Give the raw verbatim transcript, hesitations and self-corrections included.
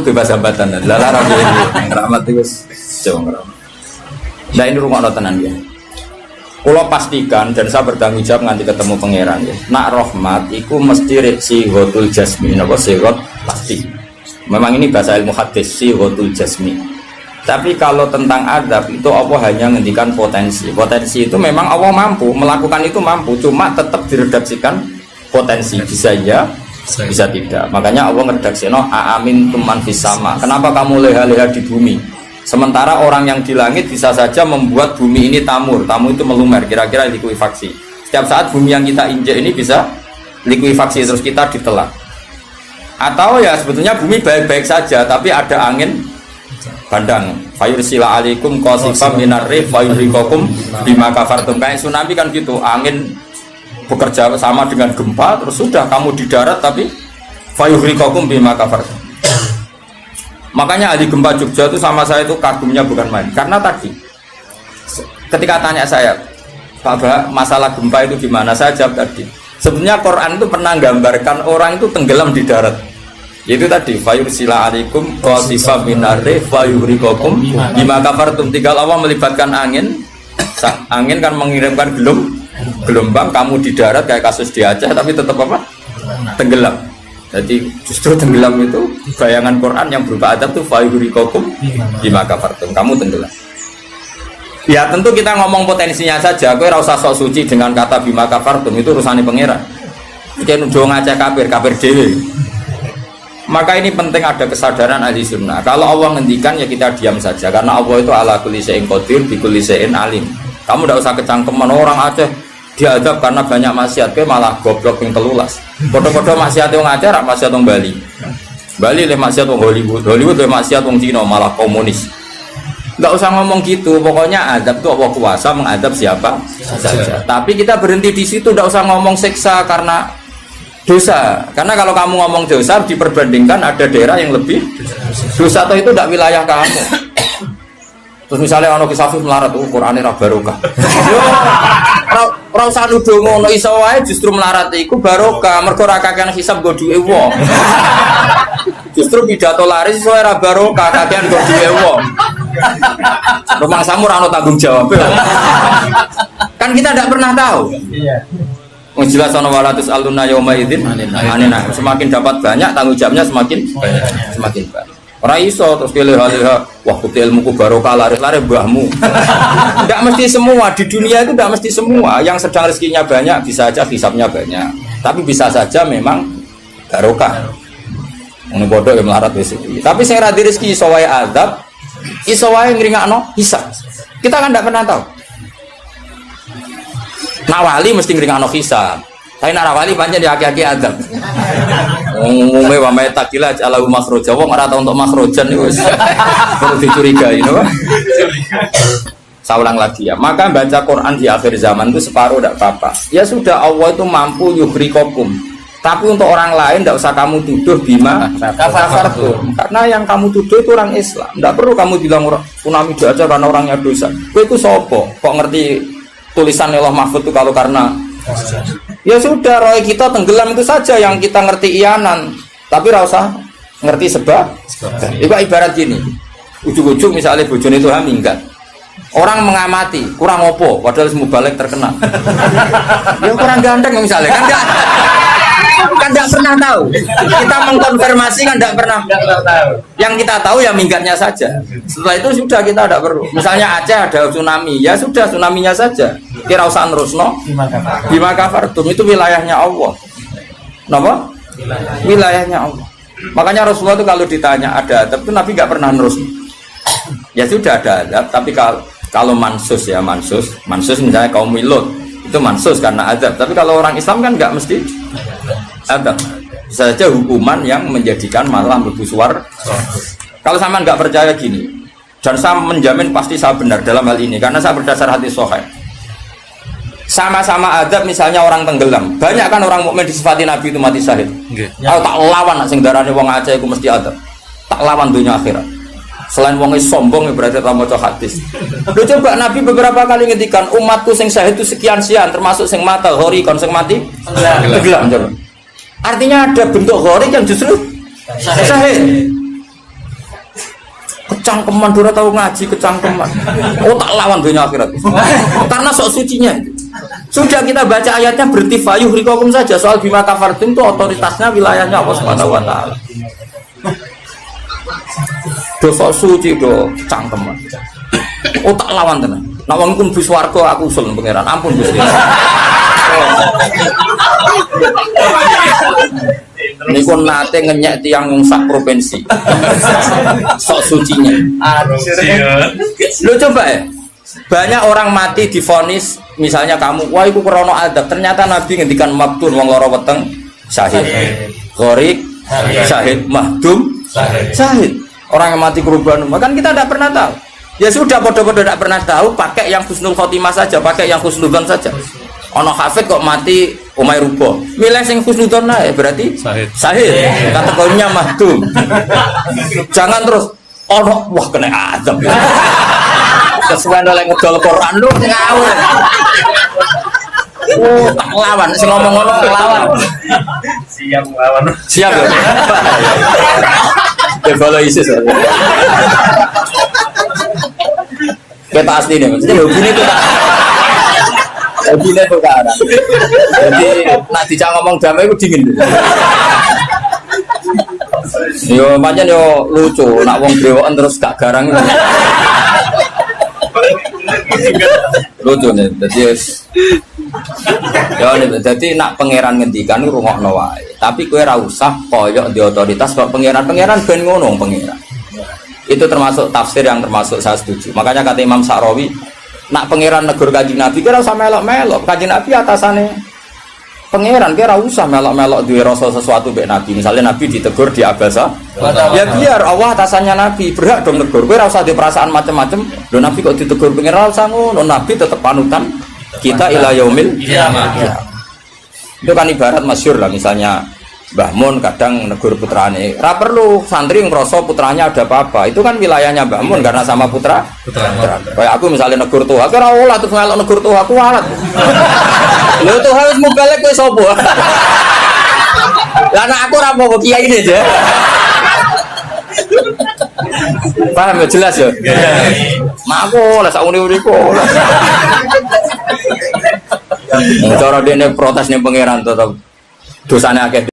bebas hambatan. Lah lara piye keramat itu jong keramat. Nah ini rumah tenan ya. Kalau pastikan dan saya bertanggung jawab nanti ketemu pangeran ya. Nak rahmat iku mesti si hotul jasmi, napa sigot pasti. Memang ini bahasa ilmu hadis si hotul jasmi. Tapi kalau tentang adab itu Allah hanya ngendikan potensi. Potensi itu memang Allah mampu melakukan itu mampu, cuma tetap diredaksikan potensi bisa ya, bisa tidak. Makanya Allah ngeredaksino aamin tuman fis sama. Kenapa kamu leha-leha di bumi? Sementara orang yang di langit bisa saja membuat bumi ini tamur. Tamu itu melumer, kira-kira likuifaksi. Setiap saat bumi yang kita injek ini bisa likuifaksi terus kita ditelan. Atau ya sebetulnya bumi baik-baik saja, tapi ada angin bandang. Fayursila alaikum qasifam minar rih fayurikokum bima kafartum. Kayak tsunami kan gitu, angin bekerja sama dengan gempa, terus sudah kamu di darat tapi fayurikokum bima kafartum. Makanya ahli gempa Jogja itu sama saya itu kagumnya bukan main. Karena tadi ketika tanya saya, Pak Bah, masalah gempa itu gimana? Saya jawab tadi, sebenarnya Quran itu pernah gambarkan orang itu tenggelam di darat. Itu tadi fayursila alaikum qasifam minarri fayuhrikokum bima kafartum. Tinggal Allah melibatkan angin. Angin kan mengirimkan gelum, gelombang, kamu di darat kayak kasus di Aceh tapi tetap apa? Tenggelam. Jadi justru tenggelam itu bayangan Quran yang berupa adab itu fayuhrikokum bima kafartum, kamu tenggelam. Ya tentu kita ngomong potensinya saja. Kowe ora usah sok suci dengan kata bima kafartum, itu urusane pangeran. Iki nuduh ngacak kafir, kafir dhewe. Maka ini penting ada kesadaran ahli sunnah. Kalau Allah ngendikan ya kita diam saja, karena Allah itu ala kulli syai'in qadir bi kulli syai'in alim. Kamu tidak usah kecangkeman orang Aceh diadab karena banyak maksiat, ke malah goblok yang telulas. Foto-foto maksiat yang Aceh, rak maksiat yang Bali. Bali le maksiat yang Hollywood, Hollywood le maksiat yang Cina malah komunis. Nggak usah ngomong gitu. Pokoknya adab itu Allah kuasa mengadab siapa saja. Tapi kita berhenti di situ, nggak usah ngomong siksa karena dosa. Karena kalau kamu ngomong dosa diperbandingkan ada daerah yang lebih dosa, atau itu tidak wilayah kamu. Terus misalnya ono kisafih melarat, oh Qur'ane ra barokah. Yo ora usah nuduh ngono, iso wae justru melarat iku barokah, mergo ra kakean hisab go duwe wong. Justru pidato laris iso ra barokah, kakean go duwe wong. Rumah samu ra ono tanggung jawab. Kan kita tidak pernah tahu. Iya. Wong jelas ana walatus aluna yauma idzin anina. Semakin dapat banyak tanggung jawabnya semakin banyak. Semakin banyak. Ora iso terus leha-leha wah kuti ilmuku barokah laris-laris mbahmu. Tidak mesti semua di dunia itu, tidak mesti semua yang sedang rezekinya banyak bisa saja hisabnya banyak, tapi bisa saja memang barokah. Ngono bodoh yang melarat wis. Tapi sing ra di rezeki iso wae azab, iso wae ngringakno hisab. Kita kan tidak pernah tahu. Nak wali mesti ngringakno hisab. Tapi nak wali pancen di aki-aki azab. Umume wa may takila ala makhraja, wong ora tau untuk makhrajan niku wis perlu dicurigai, no? Saya ulang lagi ya. Maka baca Quran di akhir zaman itu separuh tidak apa-apa. Ya sudah, Allah itu mampu yuhrikokum. Tapi untuk orang lain tidak usah kamu tuduh bima kafartum. Karena yang kamu tuduh itu orang Islam. Tidak perlu kamu bilang tsunami aja karena orangnya dosa. Kowe itu sopo? Kok ngerti tulisan Allah Mahfud itu kalau karena ya sudah, roy kita tenggelam itu saja yang kita ngerti iyanan, tapi rasa ngerti sebab. Itu ibarat gini, ujung-ujung misalnya bojone itu minggat, orang mengamati kurang opo, padahal semua balik terkenal. Ya kurang ganteng misalnya, kan enggak, kan enggak pernah tahu. Kita mengkonfirmasi kan enggak pernah tahu. Yang kita tahu ya minggatnya saja. Setelah itu sudah kita tidak perlu. Misalnya Aceh ada tsunami, ya sudah tsunaminya saja. Kira usah nerusno bima kafartum, itu wilayahnya Allah. Napa? Wilayahnya Allah. Makanya Rasulullah itu kalau ditanya ada adab itu Nabi nggak pernah nerus. Ya sudah ada adab, tapi kalau kalau mansus ya mansus, mansus misalnya kaum Lut itu mansus karena adab. Tapi kalau orang Islam kan nggak mesti adab. Bisa saja hukuman yang menjadikan malah mlebu swarga. Kalau sama nggak percaya gini, dan saya menjamin pasti saya benar dalam hal ini karena saya berdasar hadis sahih. Sama-sama adab, misalnya orang tenggelam, banyak kan orang mukmin disifati Nabi itu mati syahid. Kalau tak lawan sing darane wong Aceh iku mesti adab. Tak lawan dunia akhirat. Selain wong sombong berarti tak maca hadis. Lho coba Nabi beberapa kali ngendikan umatku sing syahid itu sekian sekian, termasuk sing mata hori kon sing mati tenggelam coba. Artinya ada bentuk hori yang justru syahid. kecangkeman ora tahu ngaji kecangkeman. Oh tak lawan dunia akhirat. Karena sok sucinya. Sudah kita baca ayatnya berarti fayuh rikokum saja soal bima kafartum itu otoritasnya wilayahnya Allah Subhanahu wa taala. Dosa suci do cangkeman. Oh tak lawan tenan. Nek wong iku bus warga aku usul pangeran. Ampun Gusti. Niku nate ngenyek tiang wong sak provinsi. Sok sucinya. Lu coba ya. Banyak orang mati divonis, misalnya kamu, wah itu krono adab. Ternyata Nabi ngendikan mabtun wong loro weteng syahid, gharik syahid, mahdum syahid. Orang yang mati korban, kan kita tidak pernah tahu. Ya sudah, bodoh-bodoh tidak pernah tahu. Pakai yang husnul khotimah saja, pakai yang husnudzon saja. Ono hafid kok mati umay rubo, milih sing husnudzon nae berarti syahid. Syahid. Kategorinya mahdum. Jangan terus ono wah kena adab. Kesuwen oleh ngedol Quran lu sing ngawur. Oh, tak lawan sing ngomong ngono lawan. Siap lawan. Siap ya. Evaluasi ISIS. Kita asli nih, maksudnya hubungan itu tak. Hubungan itu kan. Jadi nak dicak ngomong damai itu dingin. Yo macam yo lucu, nak wong brewokan terus gak garang. Lucu nih, jadi ya nih, jadi nak pangeran ngendikan rungokno wae. Tapi kowe ora usah koyok di otoritas kok pangeran-pangeran ben ngono pangeran. Itu termasuk tafsir yang termasuk saya setuju. Makanya kata Imam Sa'rawi, nak pangeran negur Kanjeng Nabi kira usah melok-melok. Kanjeng Nabi atasane pangeran kira usah melok-melok duwe rasa sesuatu mbek Nabi. Misalnya Nabi ditegur di abasa, ya biar Allah atasannya Nabi, berhak dong negur. Kowe ora usah di perasaan macam-macam. Lho Nabi kok ditegur pangeran usah ngono. Nabi tetap panutan kita ila yaumil kiamah. Itu kan ibarat masyhur lah, misalnya Mbah Mun kadang negur putrane. Ora perlu santri ngrasa putranya ada apa-apa. Itu kan wilayahnya Mbah Mun karena sama putra. Putra. Kayak aku misalnya negur tuh, aku ora olah terus ngelok negur tuh aku walat. Lho tuh harus mubalek kowe sapa? Lah nek aku ora apa kiai ini aja. Paham ya jelas ya? Mak aku lah sak uni-uniku. Cara dene protes ning pangeran tetep dosane akeh.